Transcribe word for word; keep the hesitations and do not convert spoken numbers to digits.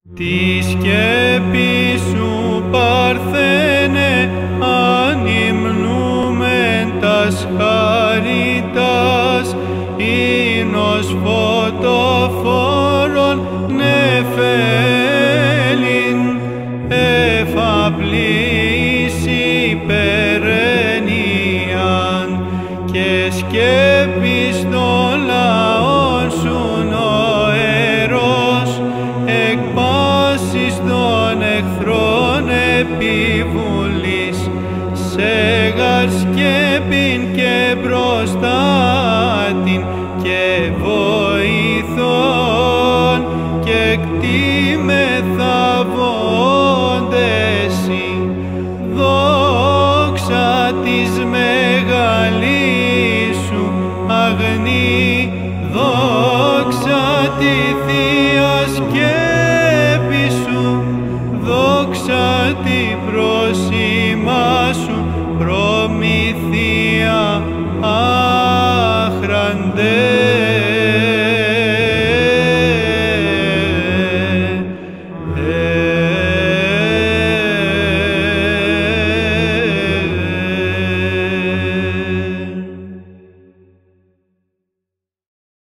Τη σκέπη σου παρθένε ανυμνούμεν τας χαριτάς, ίνος φωτοφόρον νεφέλην, εφαπλής υπεραινίαν, και σκέπης των λαών σου νοερός, εκ πάσης των εχθρών επιβουλής, σε γαρ σκέπην και μπροστάτην και βοηθών, και κτήμεθα